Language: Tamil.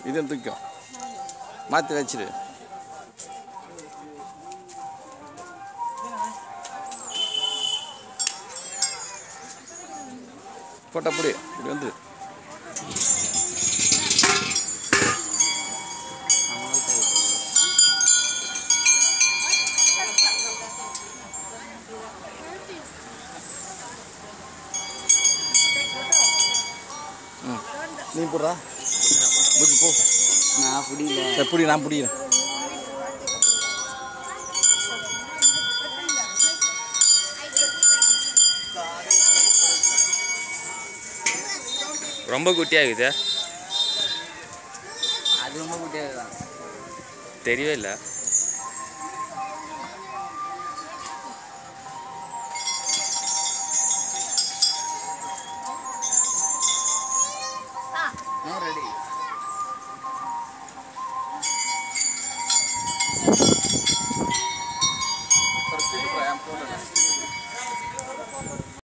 இதையும் தூக்கும் மாற்றி வச்சிரு. போட்ட அப்படி இப்படி வந்து நீ போடுறா புடி போ. நான் பிடிக்கல. எப்படி நான் பிடிக்கிறேன். ரொம்ப குட்டியாகுது. அது ரொம்ப குட்டியாகுதான். தெரியவே இல்லை. ரெடி. Perfect, I am